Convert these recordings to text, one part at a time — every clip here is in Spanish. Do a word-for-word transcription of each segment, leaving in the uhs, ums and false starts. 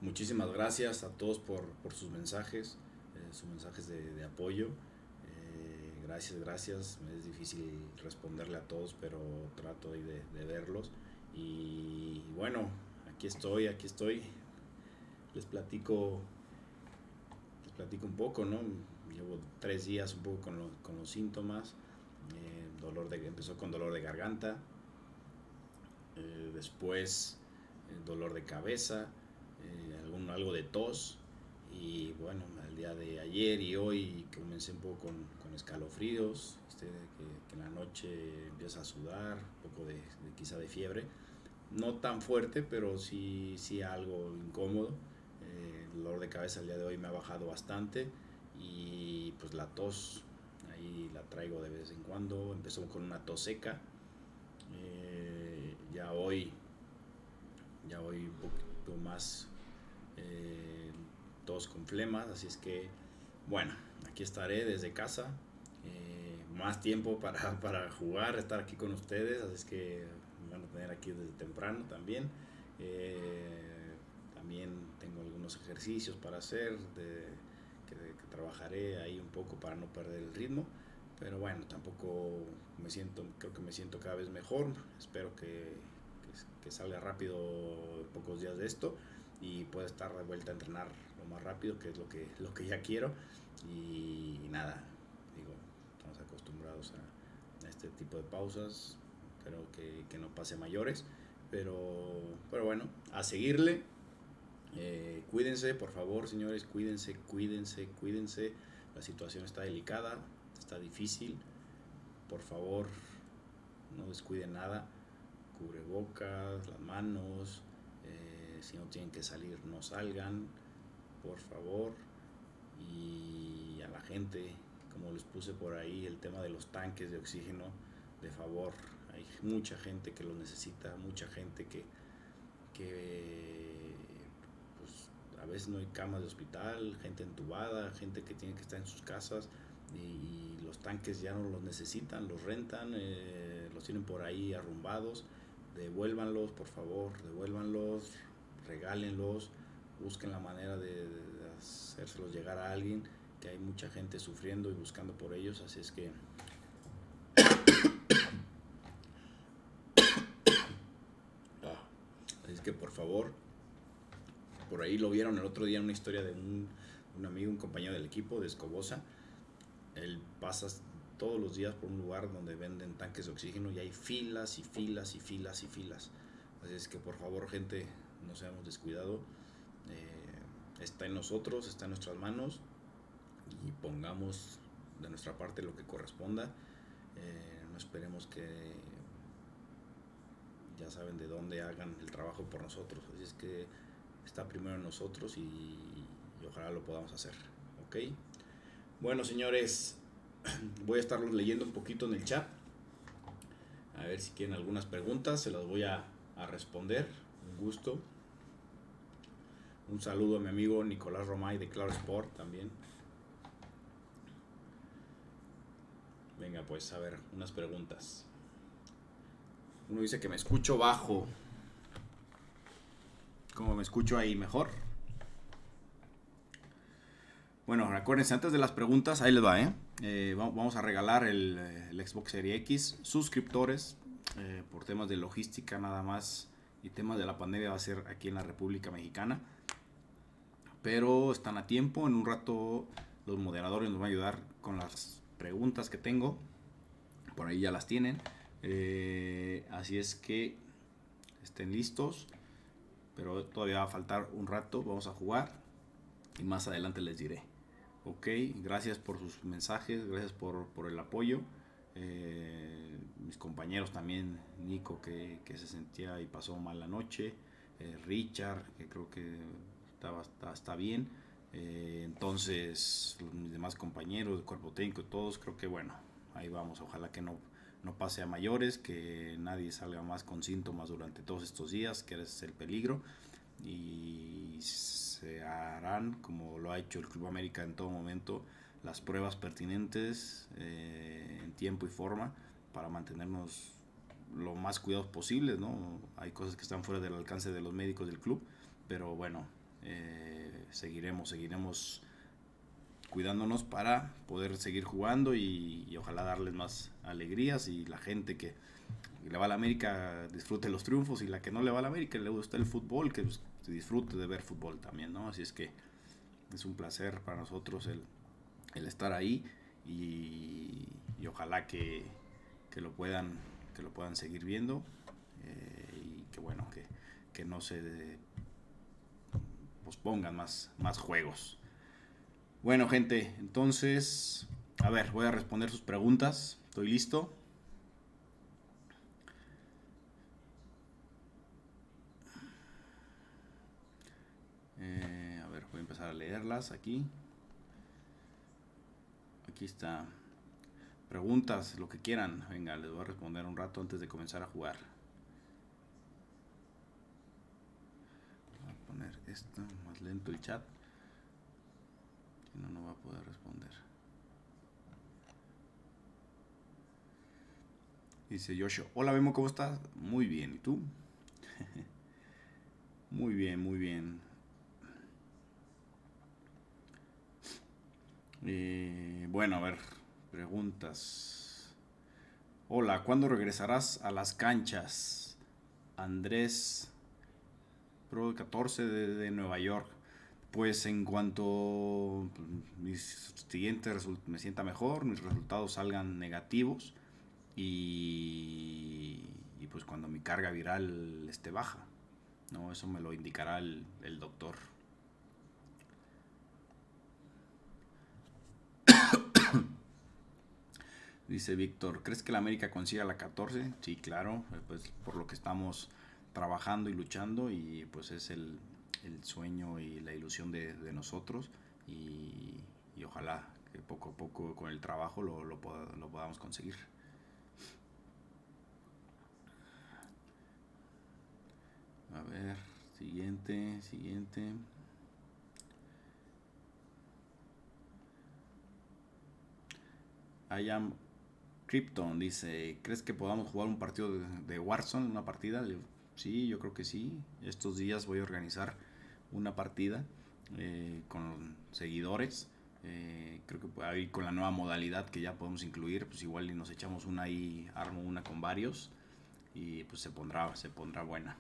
muchísimas gracias a todos por, por sus mensajes, eh, sus mensajes de, de apoyo. Eh, gracias, gracias. Me es difícil responderle a todos, pero trato de, de verlos. Y bueno, aquí estoy, aquí estoy. Les platico, les platico un poco, ¿no? Llevo tres días un poco con, lo, con los síntomas. Eh, dolor de, empezó con dolor de garganta, eh, después eh, dolor de cabeza, eh, algún, algo de tos. Y bueno, el día de ayer y hoy comencé un poco con, con escalofríos, este, que, que en la noche empieza a sudar, un poco de, de quizá de fiebre. No tan fuerte, pero sí, sí algo incómodo. Eh, el dolor de cabeza el día de hoy me ha bajado bastante. Y pues la tos, ahí la traigo de vez en cuando. Empezó con una tos seca. Eh, ya hoy, ya hoy un poquito más eh, tos con flemas. Así es que, bueno, aquí estaré desde casa. Eh, más tiempo para, para jugar, estar aquí con ustedes. Así es que van a tener aquí desde temprano también. Eh, también tengo algunos ejercicios para hacer, de, que, que trabajaré ahí un poco para no perder el ritmo. Pero bueno, tampoco me siento, creo que me siento cada vez mejor. Espero que, que, que salga rápido en pocos días de esto y pueda estar de vuelta a entrenar lo más rápido, que es lo que, lo que ya quiero. Y, y nada, digo, estamos acostumbrados a, a este tipo de pausas. Espero que, que no pase a mayores, pero, pero bueno, a seguirle. Eh, cuídense, por favor, señores, cuídense, cuídense, cuídense. La situación está delicada, está difícil. Por favor, no descuiden nada. Cubrebocas, las manos. Eh, si no tienen que salir, no salgan, por favor. Y a la gente, como les puse por ahí, el tema de los tanques de oxígeno, de favor. Hay mucha gente que lo necesita, mucha gente que, que pues, a veces no hay camas de hospital, gente entubada, gente que tiene que estar en sus casas y, y los tanques ya no los necesitan, los rentan, eh, los tienen por ahí arrumbados. Devuélvanlos, por favor, devuélvanlos, regálenlos, busquen la manera de, de hacérselos llegar a alguien, que hay mucha gente sufriendo y buscando por ellos. Así es que así es que por favor, por ahí lo vieron el otro día en una historia de un, un amigo, un compañero del equipo de Escobosa. Él pasa todos los días por un lugar donde venden tanques de oxígeno y hay filas y filas y filas y filas. Así es que por favor, gente, no seamos descuidados. Eh, está en nosotros, está en nuestras manos y pongamos de nuestra parte lo que corresponda. Eh, no esperemos que ya saben de dónde hagan el trabajo por nosotros. Así es que está primero en nosotros y, y ojalá lo podamos hacer. ¿Ok? Bueno, señores, voy a estarlos leyendo un poquito en el chat. A ver si quieren algunas preguntas, se las voy a, a responder. Un gusto. Un saludo a mi amigo Nicolás Romay de Claro Sport también. Venga, pues a ver, unas preguntas. Uno dice que me escucho bajo. ¿Cómo me escucho ahí? ¿Mejor? Bueno, acuérdense, antes de las preguntas, ahí les va, ¿eh? eh vamos a regalar el, el Xbox Series X. Suscriptores, eh, por temas de logística nada más y temas de la pandemia, va a ser aquí en la República Mexicana. Pero están a tiempo. En un rato los moderadores nos van a ayudar con las preguntas que tengo. Por ahí ya las tienen. Eh, así es que estén listos. Pero todavía va a faltar un rato. Vamos a jugar y más adelante les diré. Ok, gracias por sus mensajes, gracias por, por el apoyo. Eh, mis compañeros también, Nico que, que se sentía y pasó mal la noche. Eh, Richard, que creo que estaba, está, está bien. Eh, entonces, mis demás compañeros, el cuerpo técnico, todos, creo que bueno, ahí vamos. Ojalá que no, no pase a mayores, que nadie salga más con síntomas durante todos estos días, que ese es el peligro. Y se harán, como lo ha hecho el Club América en todo momento, las pruebas pertinentes eh, en tiempo y forma para mantenernos lo más cuidados posibles, ¿no? Hay cosas que están fuera del alcance de los médicos del club, pero bueno, eh, seguiremos, seguiremos cuidándonos para poder seguir jugando y, y ojalá darles más alegrías y la gente que le va a la América disfrute los triunfos y la que no le va a la América le gusta el fútbol, que pues, se disfrute de ver fútbol también, ¿no? Así es que es un placer para nosotros el, el estar ahí y, y ojalá que, que lo puedan que lo puedan seguir viendo eh, y que bueno que, que no se de, pospongan más, más juegos. Bueno, gente, entonces, a ver, voy a responder sus preguntas. ¿Estoy listo? Eh, a ver, voy a empezar a leerlas aquí. Aquí está. Preguntas, lo que quieran. Venga, les voy a responder un rato antes de comenzar a jugar. Voy a poner esto más lento el chat. Si no, no va a poder responder. Dice Joshua, hola Memo, ¿cómo estás? Muy bien, ¿y tú? Muy bien, muy bien. Eh, bueno, a ver, preguntas. Hola, ¿cuándo regresarás a las canchas? Andrés Pro catorce de, de Nueva York. Pues en cuanto mis siguientes me sienta mejor, mis resultados salgan negativos y, y pues cuando mi carga viral esté baja, no, eso me lo indicará el, el doctor. Dice Víctor, ¿crees que la América consiga la catorce? Sí, claro, pues por lo que estamos trabajando y luchando y pues es el, el sueño y la ilusión de, de nosotros y, y ojalá que poco a poco con el trabajo lo, lo, lo podamos conseguir. A ver, siguiente, siguiente. I am Krypton dice, ¿crees que podamos jugar un partido de, de Warzone, una partida? Sí, yo creo que sí. Estos días voy a organizar una partida eh, con seguidores. Eh, creo que ahí con la nueva modalidad que ya podemos incluir, pues igual y nos echamos una ahí, armo una con varios y pues se pondrá, se pondrá buena.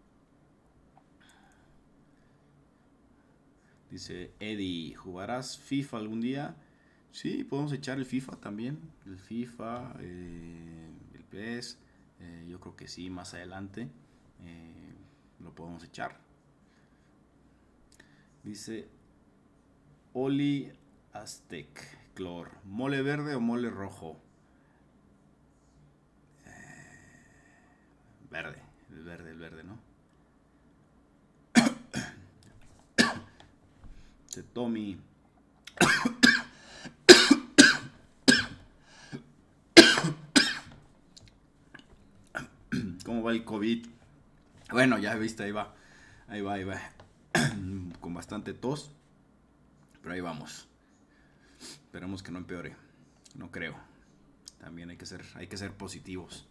Dice Eddie, ¿jugarás FIFA algún día? Sí, podemos echar el FIFA también. El FIFA, eh, el P E S. Eh, yo creo que sí, más adelante eh, lo podemos echar. Dice Oli Aztec Clor, ¿mole verde o mole rojo? Eh, verde, el verde, el verde, ¿no? Dice Tommy. ¿Cómo va el COVID? Bueno, ya viste, ahí va. Ahí va, ahí va. Con bastante tos. Pero ahí vamos. Esperemos que no empeore. No creo. También hay que ser, hay que ser positivos.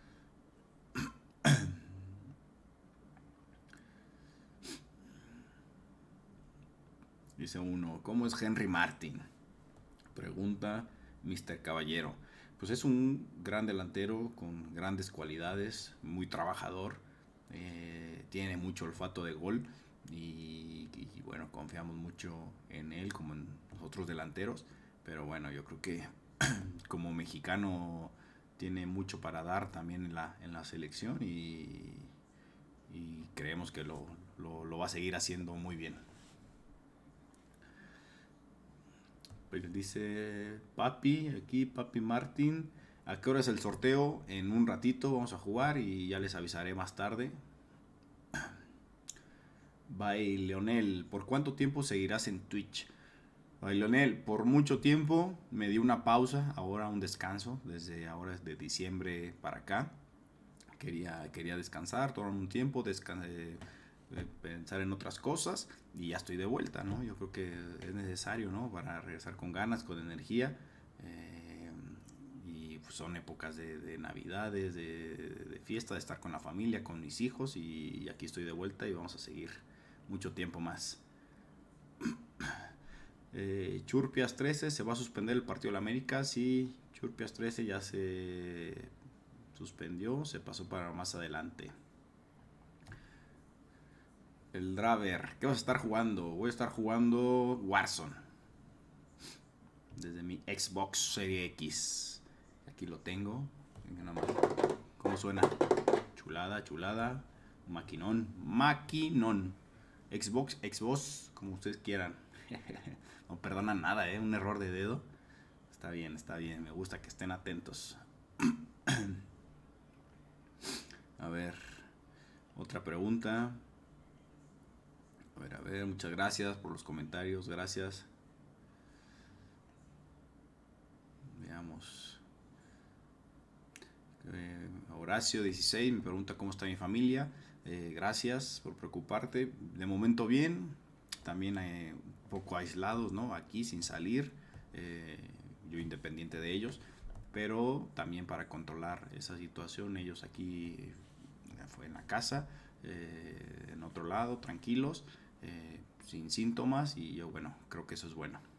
Dice uno, ¿cómo es Henry Martin? Pregunta mister Caballero. Pues es un gran delantero con grandes cualidades, muy trabajador, eh, tiene mucho olfato de gol y, y bueno, confiamos mucho en él como en los otros delanteros, pero bueno, yo creo que como mexicano tiene mucho para dar también en la, en la selección y, y creemos que lo, lo, lo va a seguir haciendo muy bien. Pues dice Papi, aquí Papi Martín, ¿a qué hora es el sorteo? En un ratito vamos a jugar y ya les avisaré más tarde. Bye Leonel, ¿por cuánto tiempo seguirás en Twitch? Bye Leonel, por mucho tiempo, me di una pausa, ahora un descanso, desde ahora de diciembre para acá. Quería, quería descansar, tomar un tiempo, descan eh, pensar en otras cosas y ya estoy de vuelta, ¿no? Yo creo que es necesario, ¿no? Para regresar con ganas, con energía. Eh, y pues son épocas de, de navidades, de, de fiesta, de estar con la familia, con mis hijos y, y aquí estoy de vuelta y vamos a seguir mucho tiempo más. eh, Churpias trece, ¿se va a suspender el partido de la América? Sí, Churpias trece ya se suspendió, se pasó para más adelante. El Draver, ¿qué vas a estar jugando? Voy a estar jugando Warzone desde mi Xbox Series X. Aquí lo tengo. ¿Cómo suena? Chulada, chulada. Maquinón, maquinón. Xbox, Xbox, como ustedes quieran. No perdona nada, ¿eh? Un error de dedo. Está bien, está bien. Me gusta que estén atentos. A ver, otra pregunta. A ver, a ver, muchas gracias por los comentarios, gracias. Veamos. Eh, Horacio dieciséis me pregunta cómo está mi familia. Eh, gracias por preocuparte. De momento bien, también eh, un poco aislados, ¿no? Aquí sin salir, eh, yo independiente de ellos, pero también para controlar esa situación, ellos aquí fue en la casa, eh, en otro lado, tranquilos, eh, sin síntomas, y yo, bueno, creo que eso es bueno.